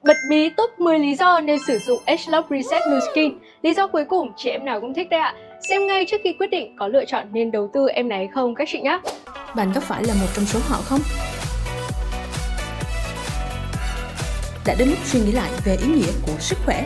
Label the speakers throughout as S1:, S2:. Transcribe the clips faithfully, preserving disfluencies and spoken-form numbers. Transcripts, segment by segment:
S1: Bật mí top mười lý do nên sử dụng Age Love Reset Nu Skin. Lý do cuối cùng chị em nào cũng thích đấy ạ. Xem ngay trước khi quyết định có lựa chọn nên đầu tư em này hay không các chị nhé.
S2: Bạn có phải là một trong số họ không? Đã đến lúc suy nghĩ lại về ý nghĩa của sức khỏe.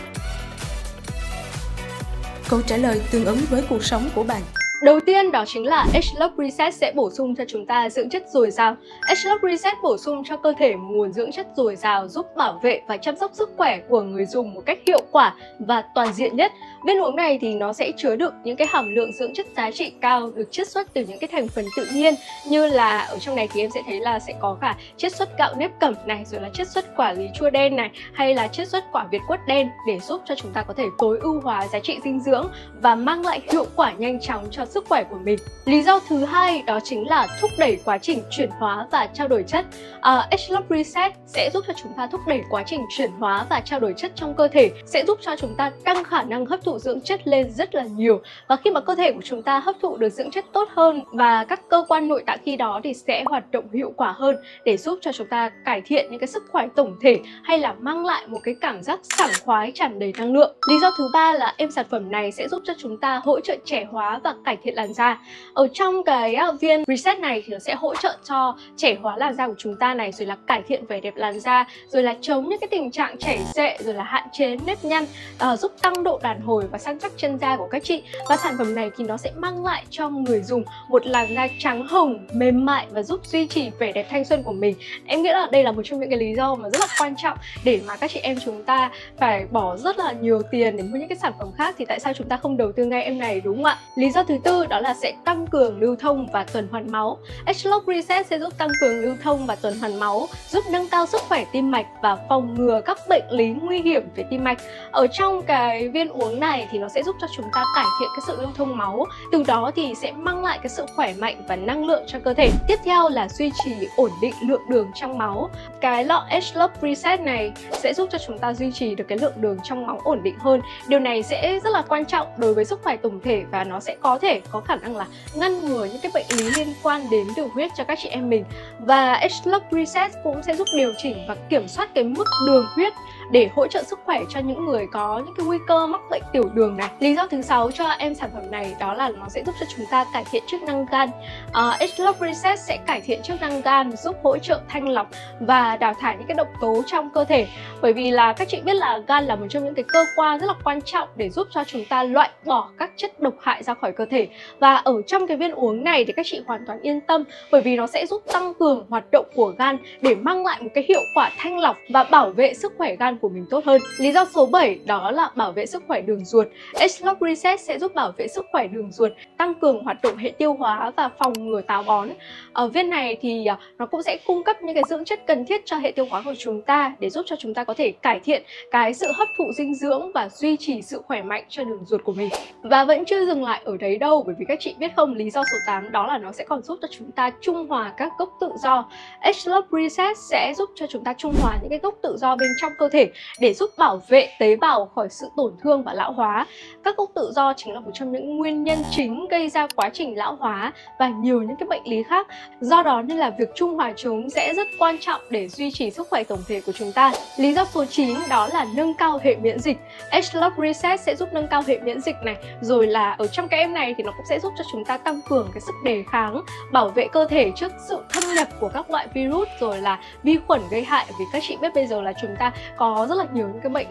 S2: Câu trả lời tương ứng với cuộc sống của bạn.
S1: Đầu tiên đó chính là Age Love Reset sẽ bổ sung cho chúng ta dưỡng chất dồi dào. Age Love Reset bổ sung cho cơ thể nguồn dưỡng chất dồi dào, giúp bảo vệ và chăm sóc sức khỏe của người dùng một cách hiệu quả và toàn diện nhất. Viên uống này thì nó sẽ chứa đựng những cái hàm lượng dưỡng chất giá trị cao được chiết xuất từ những cái thành phần tự nhiên, như là ở trong này thì em sẽ thấy là sẽ có cả chiết xuất gạo nếp cẩm này, rồi là chiết xuất quả lý chua đen này, hay là chiết xuất quả việt quất đen để giúp cho chúng ta có thể tối ưu hóa giá trị dinh dưỡng và mang lại hiệu quả nhanh chóng cho sức khỏe của mình. Lý do thứ hai đó chính là thúc đẩy quá trình chuyển hóa và trao đổi chất. uh, Age Love Reset sẽ giúp cho chúng ta thúc đẩy quá trình chuyển hóa và trao đổi chất trong cơ thể, sẽ giúp cho chúng ta tăng khả năng hấp thụ dưỡng chất lên rất là nhiều. Và khi mà cơ thể của chúng ta hấp thụ được dưỡng chất tốt hơn và các cơ quan nội tạng khi đó thì sẽ hoạt động hiệu quả hơn để giúp cho chúng ta cải thiện những cái sức khỏe tổng thể, hay là mang lại một cái cảm giác sảng khoái tràn đầy năng lượng. Lý do thứ ba là em sản phẩm này sẽ giúp cho chúng ta hỗ trợ trẻ hóa và cải thiện làn da. Ở trong cái viên Reset này thì nó sẽ hỗ trợ cho trẻ hóa làn da của chúng ta này, rồi là cải thiện vẻ đẹp làn da, rồi là chống những cái tình trạng chảy xệ, rồi là hạn chế nếp nhăn, uh, giúp tăng độ đàn hồi và săn chắc chân da của các chị. Và sản phẩm này thì nó sẽ mang lại cho người dùng một làn da trắng hồng, mềm mại và giúp duy trì vẻ đẹp thanh xuân của mình. Em nghĩ là đây là một trong những cái lý do mà rất là quan trọng để mà các chị em chúng ta phải bỏ rất là nhiều tiền để mua những cái sản phẩm khác, thì tại sao chúng ta không đầu tư ngay em này, đúng không ạ? Lý do thứ tư đó là sẽ tăng cường lưu thông và tuần hoàn máu. Age Love Reset sẽ giúp tăng cường lưu thông và tuần hoàn máu, giúp nâng cao sức khỏe tim mạch và phòng ngừa các bệnh lý nguy hiểm về tim mạch. Ở trong cái viên uống này thì nó sẽ giúp cho chúng ta cải thiện cái sự lưu thông máu, từ đó thì sẽ mang lại cái sự khỏe mạnh và năng lượng cho cơ thể. Tiếp theo là duy trì ổn định lượng đường trong máu. Cái lọ Age Love Reset này sẽ giúp cho chúng ta duy trì được cái lượng đường trong máu ổn định hơn. Điều này sẽ rất là quan trọng đối với sức khỏe tổng thể và nó sẽ có thể có khả năng là ngăn ngừa những cái bệnh lý liên quan đến đường huyết cho các chị em mình. Và Age Love Reset cũng sẽ giúp điều chỉnh và kiểm soát cái mức đường huyết để hỗ trợ sức khỏe cho những người có những cái nguy cơ mắc bệnh tiểu đường này. Lý do thứ sáu cho em sản phẩm này đó là nó sẽ giúp cho chúng ta cải thiện chức năng gan. uh, Age Love Reset sẽ cải thiện chức năng gan, giúp hỗ trợ thanh lọc và đào thải những cái độc tố trong cơ thể. Bởi vì là các chị biết là gan là một trong những cái cơ quan rất là quan trọng để giúp cho chúng ta loại bỏ các chất độc hại ra khỏi cơ thể. Và ở trong cái viên uống này thì các chị hoàn toàn yên tâm, bởi vì nó sẽ giúp tăng cường hoạt động của gan để mang lại một cái hiệu quả thanh lọc và bảo vệ sức khỏe gan của mình tốt hơn. Lý do số bảy đó là bảo vệ sức khỏe đường ruột. Age Love Reset sẽ giúp bảo vệ sức khỏe đường ruột, tăng cường hoạt động hệ tiêu hóa và phòng ngừa táo bón. Ở viên này thì nó cũng sẽ cung cấp những cái dưỡng chất cần thiết cho hệ tiêu hóa của chúng ta để giúp cho chúng ta có thể cải thiện cái sự hấp thụ dinh dưỡng và duy trì sự khỏe mạnh cho đường ruột của mình. Và vẫn chưa dừng lại ở đấy đâu, bởi vì các chị biết không, lý do số tám đó là nó sẽ còn giúp cho chúng ta trung hòa các gốc tự do. Age Love Reset sẽ giúp cho chúng ta trung hòa những cái gốc tự do bên trong cơ thể để giúp bảo vệ tế bào khỏi sự tổn thương và lão hóa. Các gốc tự do chính là một trong những nguyên nhân chính gây ra quá trình lão hóa và nhiều những cái bệnh lý khác. Do đó nên là việc trung hòa chúng sẽ rất quan trọng để duy trì sức khỏe tổng thể của chúng ta. Lý do số chín đó là nâng cao hệ miễn dịch. Age Love Reset sẽ giúp nâng cao hệ miễn dịch này, rồi là ở trong cái em này thì nó cũng sẽ giúp cho chúng ta tăng cường cái sức đề kháng, bảo vệ cơ thể trước sự thâm nhập của các loại virus rồi là vi khuẩn gây hại. Vì các chị biết bây giờ là chúng ta có rất là nhiều những cái bệnh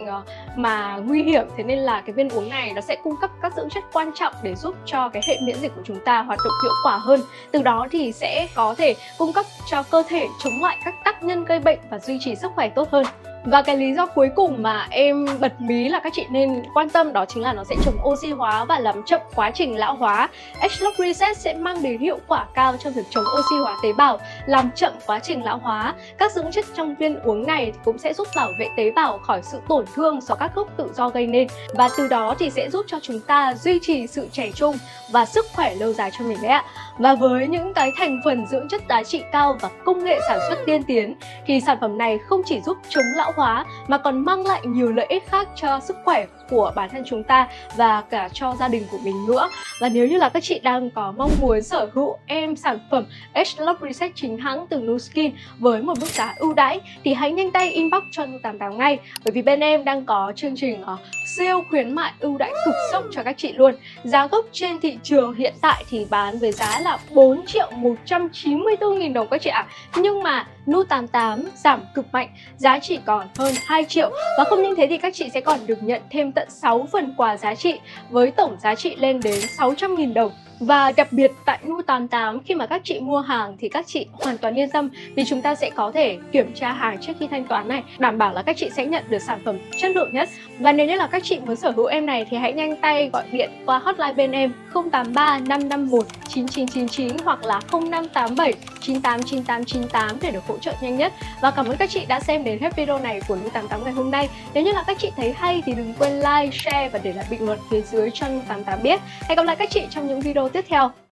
S1: mà nguy hiểm, thế nên là cái viên uống này nó sẽ cung cấp các dưỡng chất quan trọng để giúp cho cái hệ miễn dịch của chúng ta hoạt động hiệu quả hơn. Từ đó thì sẽ có thể cung cấp cho cơ thể chống lại các tác nhân gây bệnh và duy trì sức khỏe tốt hơn. Và cái lý do cuối cùng mà em bật mí là các chị nên quan tâm đó chính là nó sẽ chống oxy hóa và làm chậm quá trình lão hóa. Age Love Reset sẽ mang đến hiệu quả cao trong việc chống oxy hóa tế bào, làm chậm quá trình lão hóa. Các dưỡng chất trong viên uống này cũng sẽ giúp bảo vệ tế bào khỏi sự tổn thương do các gốc tự do gây nên, và từ đó thì sẽ giúp cho chúng ta duy trì sự trẻ trung và sức khỏe lâu dài cho mình đấy ạ. Và với những cái thành phần dưỡng chất giá trị cao và công nghệ sản xuất tiên tiến thì sản phẩm này không chỉ giúp chống lão hóa mà còn mang lại nhiều lợi ích khác cho sức khỏe của bản thân chúng ta và cả cho gia đình của mình nữa. Và nếu như là các chị đang có mong muốn sở hữu em sản phẩm Agelog Reset chính hãng từ Nu Skin với một mức giá ưu đãi thì hãy nhanh tay inbox cho Nu tám tám ngay, bởi vì bên em đang có chương trình uh, siêu khuyến mại ưu đãi cực sốc cho các chị luôn. Giá gốc trên thị trường hiện tại thì bán với giá là bốn triệu một trăm chín mươi tư nghìn đồng các chị ạ. Nhưng mà Nu tám tám giảm cực mạnh, giá chỉ còn hơn hai triệu. Và không những thế thì các chị sẽ còn được nhận thêm tận sáu phần quà giá trị với tổng giá trị lên đến sáu trăm nghìn đồng. Và đặc biệt tại Nu tám tám, khi mà các chị mua hàng thì các chị hoàn toàn yên tâm vì chúng ta sẽ có thể kiểm tra hàng trước khi thanh toán này, đảm bảo là các chị sẽ nhận được sản phẩm chất lượng nhất. Và nếu như là các chị muốn sở hữu em này thì hãy nhanh tay gọi điện qua hotline bên em không tám ba năm năm một chín chín chín chín hoặc là không năm tám bảy chín tám chín tám chín tám để được hỗ trợ nhanh nhất. Và cảm ơn các chị đã xem đến hết video này của Nu tám tám ngày hôm nay. Nếu như là các chị thấy hay thì đừng quên like, share và để lại bình luận phía dưới cho Nu tám tám biết. Hẹn gặp lại các chị trong những video tiếp theo.